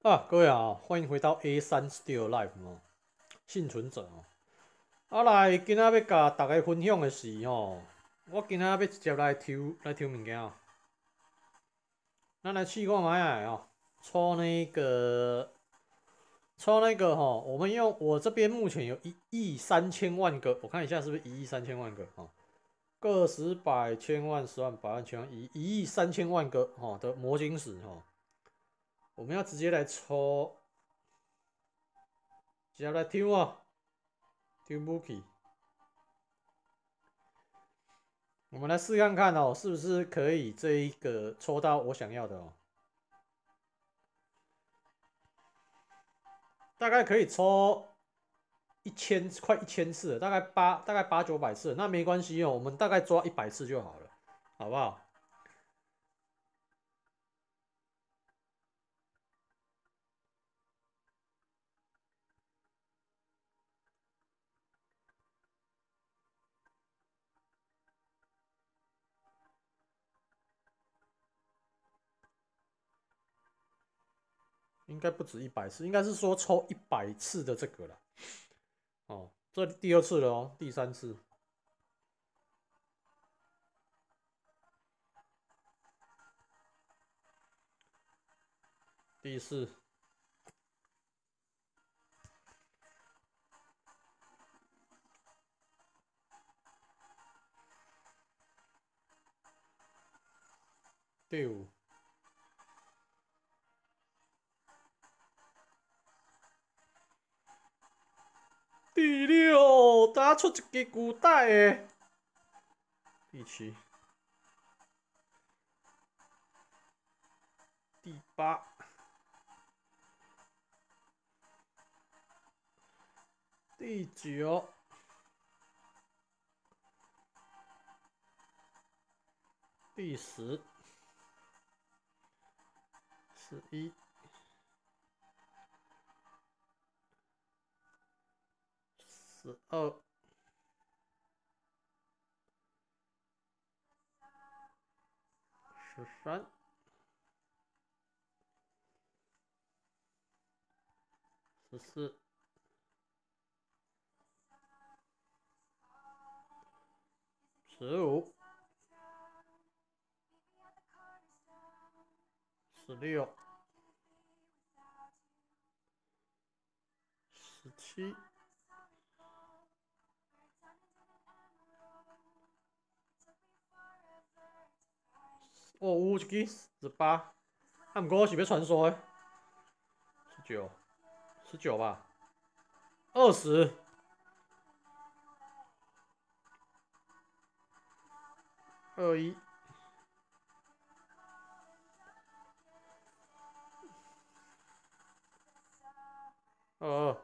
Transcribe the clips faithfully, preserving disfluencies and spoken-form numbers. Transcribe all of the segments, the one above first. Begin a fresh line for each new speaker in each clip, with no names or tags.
啊，各位啊，欢迎回到 A 三 Still Life 哦，幸存者哦。啊来，今仔要甲大家分享的是哦，我今仔要直接来抽来抽物件哦。咱来试看卖啊哦，抽那个抽那个哈，我们用我这边目前有一亿三千万个，我看一下是不是一亿三千万个哦，个十百千万十万百万千万一一亿三千万个哈的魔晶石哈，我们要直接来抽，直接来抽啊，抽武器。我们来试看看哦，是不是可以这一个抽到我想要的哦？大概可以抽一千，快一千次了，大概八大概八九百次，那没关系哦，我们大概抓一百次就好了，好不好？应该不止一百次，应该是说抽一百次的这个了。哦，这第二次了哦，第三次，第四，第五，第六，打出一个古代的，第七，第八，第九，第十，十一。十二、十三、十四、十五、十六、十七。哦，有一支十八，啊，不过我是要传说的，十九、十九吧，二十、二一、二二，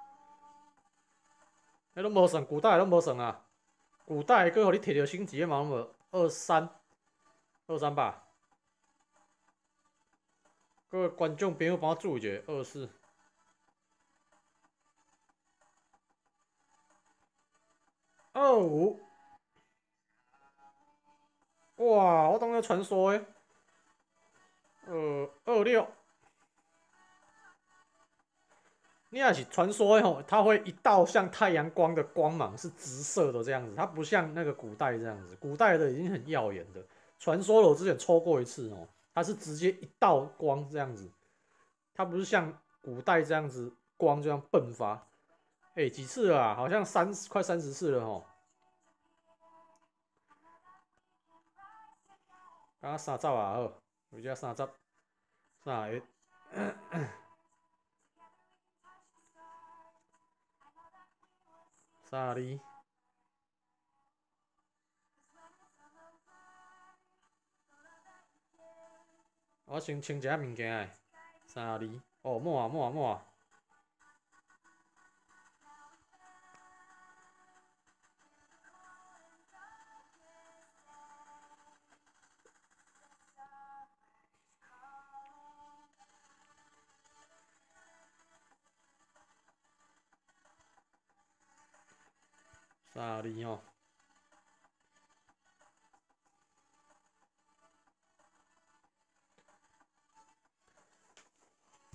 迄拢无算，古代拢无算啊。古代佮互你摕到升级的嘛拢无，二三、二三吧。各位观众朋友帮我注意一下，二四、二五。哇，我当作传说诶。二二六。你也是传说吼，它会一道像太阳光的光芒是直射的这样子，它不像那个古代这样子，古代的已经很耀眼的。传说了，我之前抽过一次哦，它是直接一道光这样子，它不是像古代这样子光这样迸发。哎、欸，几次了啊？好像三快三十次了哦。刚刚三十啊，好，有只三十，三个，三十二。我先清一下物件诶，三十二，哦，满啊满啊满啊，三十二哦。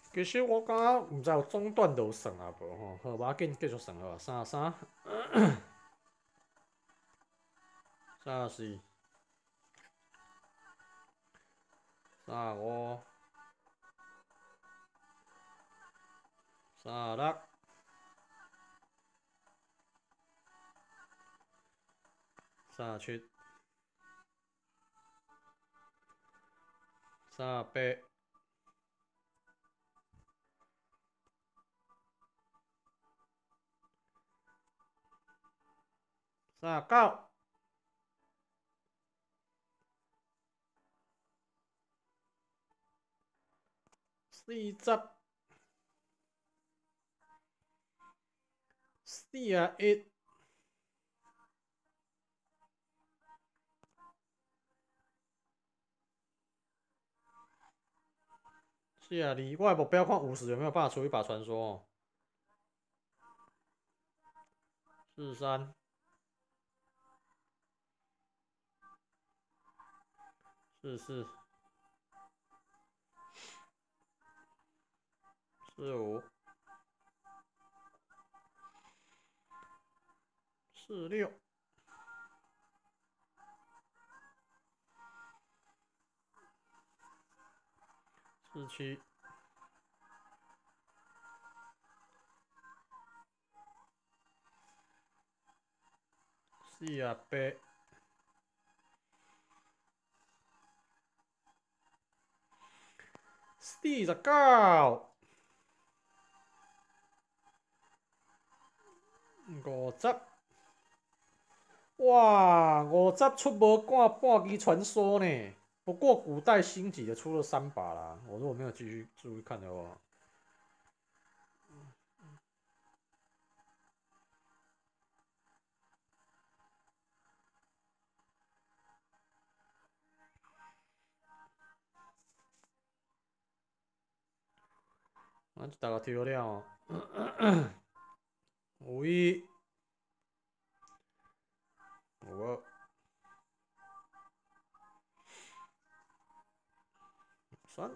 其实我感觉毋知有中断就有算啊无吼，好，无要紧，继续算好啊，三三三四三五三六三七三八三九四十四啊一四啊二，我的目标看五十有没有办法出一把传说哦。四三四四四五四六四七四啊八四十九五十。哇，五十出无挂半支传说呢。不过古代星级的出了三把啦，我如果没有继续注意看的话。我大概抽了哦，有一，有二，三，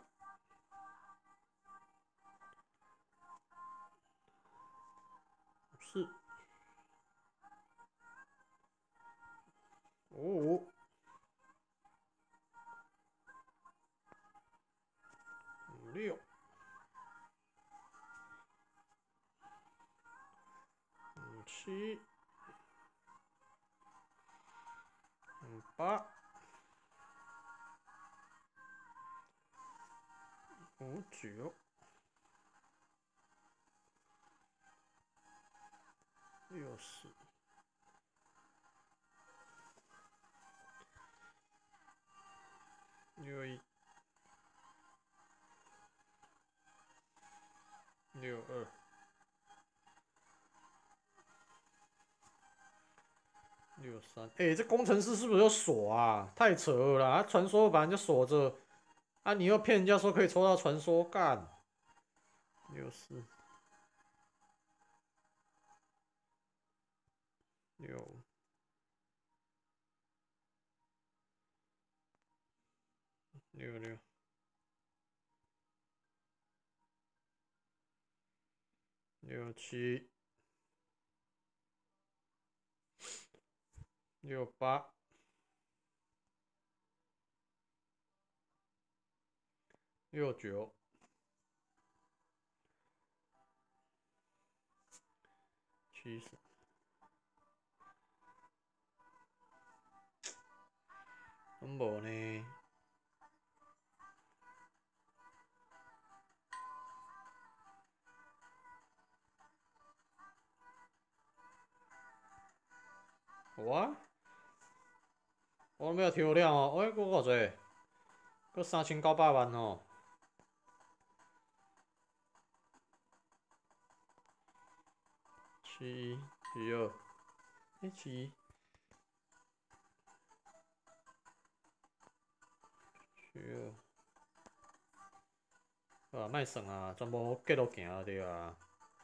四，五五，五六，五七，五八，五九，六十，六一，六二，六三。哎，这工程师是不是有锁啊？太扯了啦！他传说版就锁着，啊，你又骗人家说可以抽到传说干。六四，六五，六六，六七，六八，六九，七十。拢无呢？我我没有抽了哦，哎，搁偌济，搁三千九百万哦。七七二，哎七七二，啊，莫算啊，全部计落行对啊。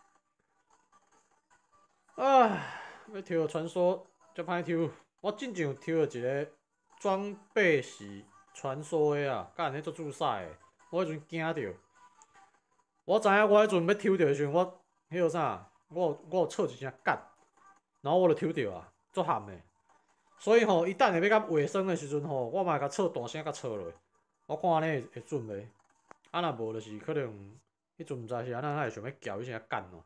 唉，要抽传说，足歹抽。我真正抽了一个装备是传说的啊，干迄足注赛的，我迄阵惊着。 我知影我迄阵要抽着的时阵，我迄个啥，我有我有测一声干，然后我就抽着啊，足喊的。所以吼，伊等下要到尾声的时阵吼，我嘛会甲测大声甲测落，我看安尼会会准袂？啊若无就是可能迄阵毋知是安怎，会想要叫一声干哦。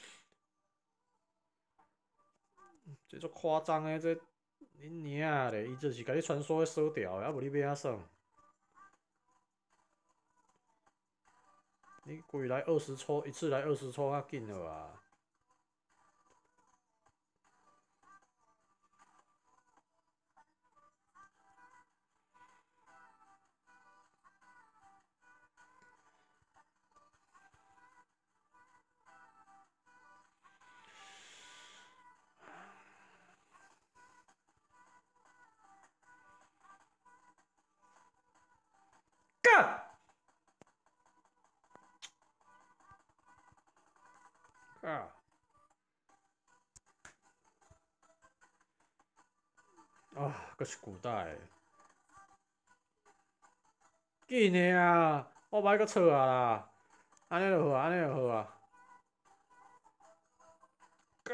这足夸张的，这恁娘咧，伊就是甲你传说锁掉的，啊无你要安怎算？你规来二十抽，一次来二十抽较紧了啊！干！啊！啊，阁是古代的，紧的啊！我歹阁错啊啦，安尼就好啊，安尼就好啊。干！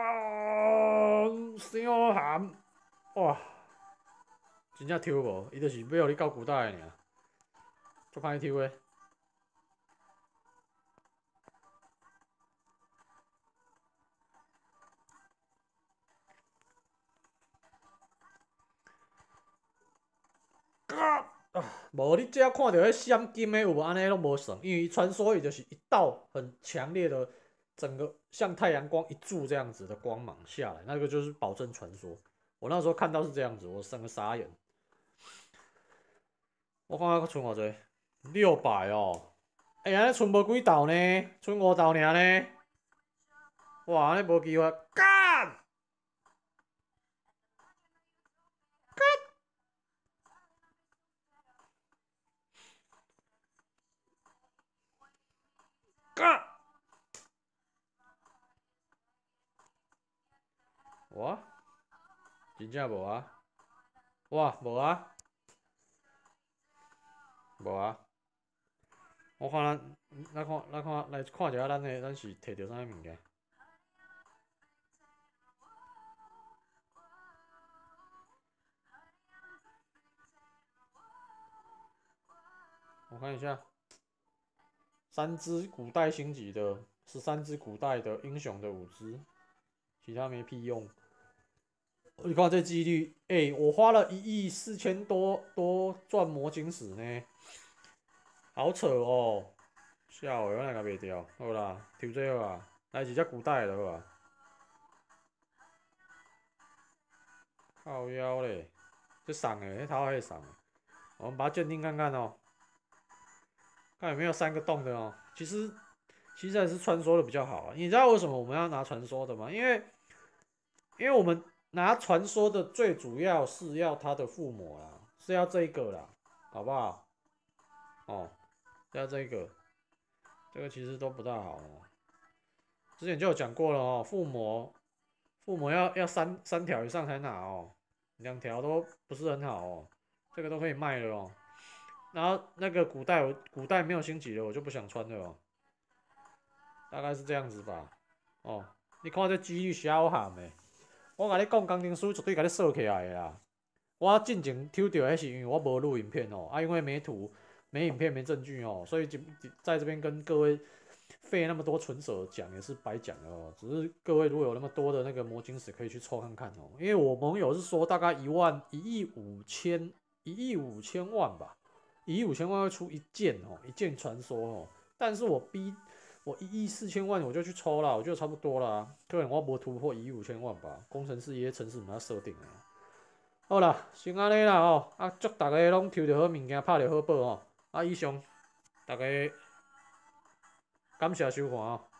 伤寒！哇！真正抽无，伊就是要互你到古代的尔，足歹抽的。啊！无你只要看到迄闪金的有无？安尼拢无算，因为传说伊就是一道很强烈的，整个像太阳光一柱这样子的光芒下来，那个就是保证传说。我那时候看到是这样子，我整个傻眼。我看下剩偌济，六百哦。哎呀，安尼剩无几道呢，剩五道尔呢。哇，安尼无机会，干！干！哇，真正无啊？哇，无啊？无啊？我看咱，来看，来看，来看一下咱的，咱是摕到啥物件？我看一下，三只古代星级的，十三只古代的英雄的五只，其他没屁用。你看这几率，哎、欸，我花了一亿四千多多钻魔晶石呢，好扯哦！笑诶，我哪个袂掉？好啦，抽这好啊，来一只古代的好啊。靠腰嘞，这赏诶，这桃还赏诶，我们把它鉴定看看哦，看有没有三个洞的哦。其实其实还是传说的比较好啊。你知道为什么我们要拿传说的吗？因为因为我们拿传说的最主要是要它的附魔啦，是要这个啦，好不好？哦，要这个，这个其实都不大好哦。之前就有讲过了哦，附魔附魔要要三三条以上才拿哦，两条都不是很好哦，这个都可以卖了哦。然后那个古代我古代没有星级的，我就不想穿了哦，大概是这样子吧。哦，你看这几率小喊的，我甲你讲，工程师绝对甲你锁起来的啦。我进前抽到迄是因为我无录影片哦，啊因为没图、没影片、没证据哦，所以就在这边跟各位费那么多唇舌讲也是白讲的哦。只是各位如果有那么多的那个魔晶石可以去抽看看哦，因为我盟友是说大概一万一亿五千一亿五千万吧，一亿五千万会出一件哦，一件传说哦，但是我逼。我一亿四千万我就去抽了，我觉得差不多啦。可能我无突破一亿五千万吧，工程师伊些程式它设定的。好啦，先安尼啦吼，啊祝大家拢抽到好物件，拍到好宝吼。啊以上，大家感谢收看哦。